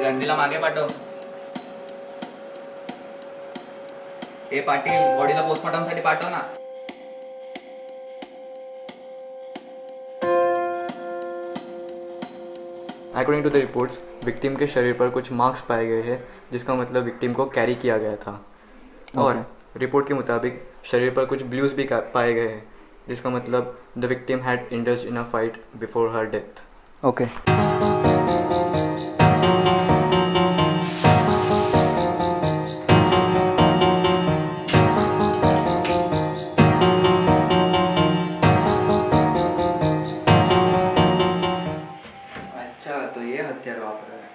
गंदीला मागे पाठव. ए पाटील, बॉडीला पोस्टमॉर्टम साठी पाठव ना. According to the reports, victim के शरीर पर कुछ मार्क्स पाए गए हैं, जिसका मतलब विक्टिम को कैरी किया गया था. और रिपोर्ट के मुताबिक शरीर पर कुछ ब्लूज भी पाए गए हैं, जिसका मतलब the victim had indulged in a fight before her death. Okay. अच्छा, तो ये हथियार वापरा है.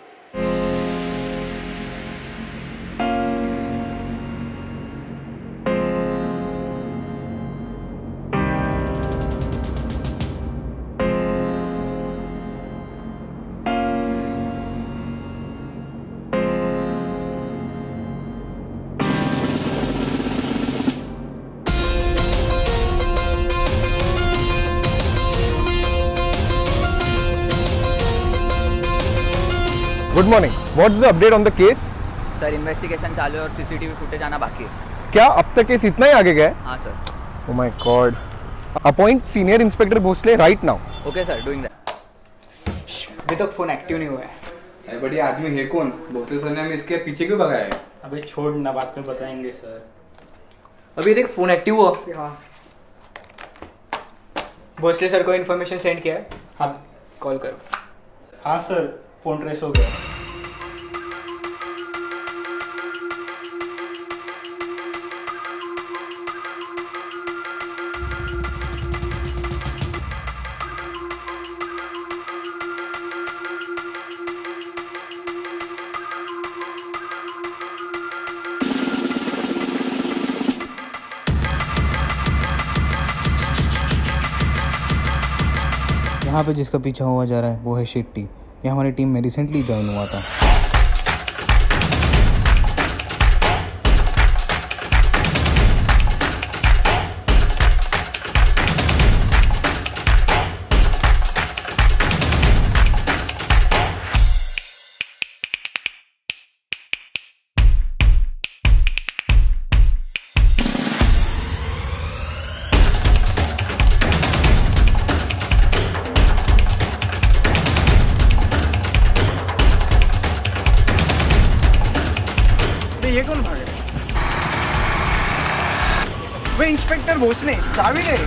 Good morning. What's the update on the case? Sir, investigation चालू है और सीसीटीवी फुटेज आना बाकी है. क्या अब तक केस इतना ही आगे गया है? हाँ sir. Oh my god. Appoint senior inspector Bhosale right now. Okay sir, doing that. अभी तक फोन एक्टिव नहीं हुआ है. अरे बढ़िया आदमी है कौन? भोसले सर ने हमें इसके पीछे क्यों भगाया है? अबे छोड़ ना, बाद में बताएंगे सर. अभी देख फोन एक्टिव हुआ. हाँ, भोसले सर को इन्फॉर्मेशन सेंड किया है. हाँ कॉल करो. हाँ सर, फोन ट्रेस हो गया. यहाँ पे जिसका पीछा हुआ जा रहा है वो है शेट्टी. ये हमारी टीम में रिसेंटली ज्वाइन हुआ था. ये कौन भागे? वे इंस्पेक्टर भोसले, चाबी दे.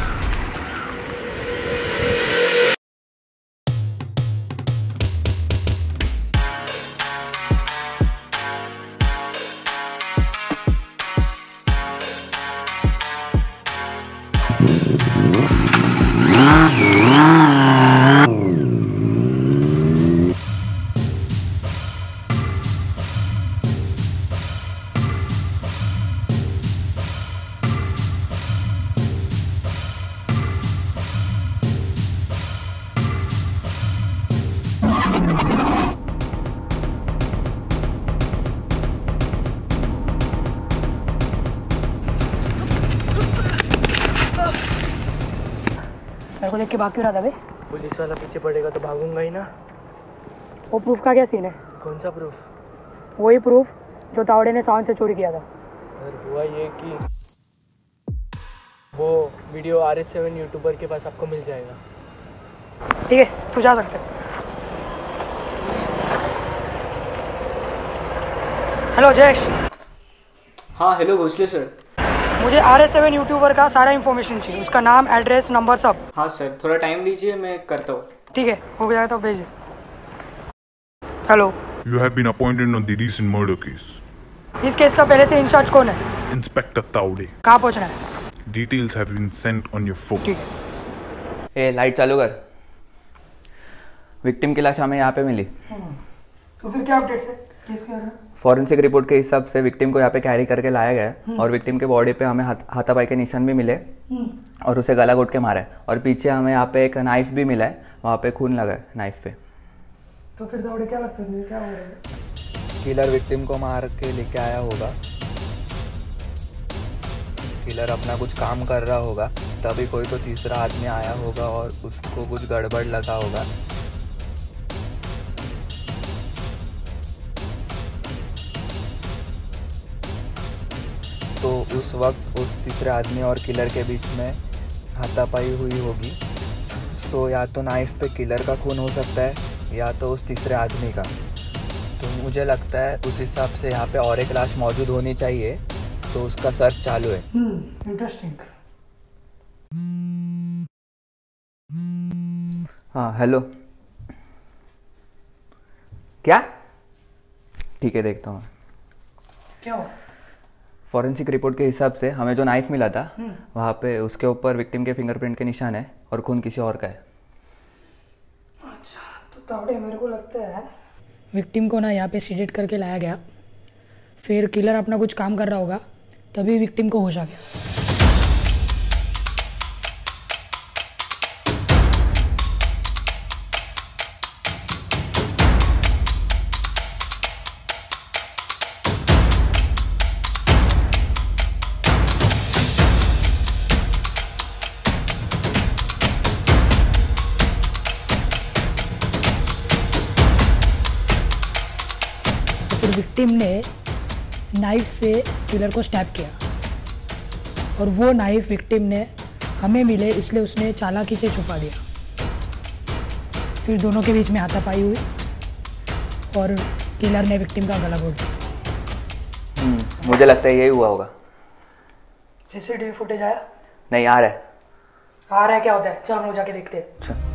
मेरे को देख के भाग क्यों रहा था बे? पुलिस वाला पीछे पड़ेगा तो भागूंगा ही ना. वो प्रूफ का क्या सीन है? कौन सा प्रूफ? वही प्रूफ जो तावड़े ने साउंड से चोरी किया था. सर, हुआ ये कि वो वीडियो RS7 यूट्यूबर के पास आपको मिल जाएगा. ठीक है, तू जा सकता है. हेलो जयेश. हाँ हेलो भोसले सर. मुझे RS7 यूट्यूबर का सारा इन्फॉर्मेशन चाहिए, उसका नाम, एड्रेस, नंबर सब. हाँ सर, थोड़ा टाइम लीजिए, मैं करता हूँ. ठीक है, हो गया तो भेजिए. Hello. You have been appointed on the recent murder case. इस केस का पहले से इंचार्ज कौन है? Inspector Taude. कहाँ पहुँचना है? Details have been sent on your phone. ठीक है. ए लाइट चालू कर. विक्टिम की लाश हमें यहाँ पे मिली. तो फिर क्या अपडेट्स है? फॉरेंसिक रिपोर्ट के हिसाब से विक्टिम को यहाँ पे कैरी करके लाया गया है और विक्टिम के बॉडी पे हमें हाथापाई के निशान भी मिले और उसे गला घोट के मारा है और पीछे हमें यहाँ पे एक नाइफ भी मिला है, वहाँ पे खून लगा है नाइफ पे. तो फिर तावड़े क्या लगता है, क्या हो रहा है? किलर विक्टिम को मार के लेके आया होगा. किलर अपना कुछ काम कर रहा होगा, तभी कोई तो तीसरा आदमी आया होगा और उसको कुछ गड़बड़ लगा होगा. तो उस वक्त उस तीसरे आदमी और किलर के बीच में हाथापाई हुई होगी। सो या तो नाइफ पे किलर का खून हो सकता है या तो उस तीसरे आदमी का। तो मुझे लगता है उस हिसाब से यहाँ पे और एक लाश मौजूद होनी चाहिए, तो उसका सर्च चालू है। इंटरेस्टिंग। हाँ हेलो, क्या? ठीक है, देखता हूँ। क्या हुआ? फॉरेंसिक रिपोर्ट के हिसाब से हमें जो नाइफ मिला था वहाँ पे उसके ऊपर विक्टिम के फिंगरप्रिंट के निशान है और खून किसी और का है। अच्छा, तो तावड़े मेरे को लगता है विक्टिम को ना यहाँ पे सीडेट करके लाया गया, फिर किलर अपना कुछ काम कर रहा होगा, तभी विक्टिम को होश आ गया। फिर विक्टिम ने नाइफ से किलर को स्टैब किया और वो नाइफ विक्टिम ने हमें मिले इसलिए उसने चालाकी से छुपा दिया। फिर दोनों के बीच में हाथापाई हुई और किलर ने विक्टिम का गला घोट दिया। मुझे लगता है यही हुआ होगा। सीसीटीवी फुटेज आया? नहीं, आ रहा है। आ रहा है? क्या होता है? चल हम लोग जाके देखते हैं। अच्छा।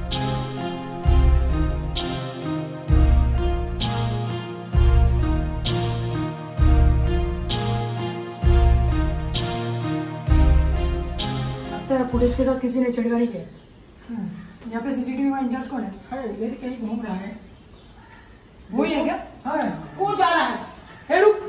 फुटेज के साथ किसी ने छेड़खानी की है। यहाँ पे सीसीटीवी का इंचार्ज कौन है? इधर कहीं घूम रहा है। वही है क्या? हाँ, वो जा रहा है। हे रुक।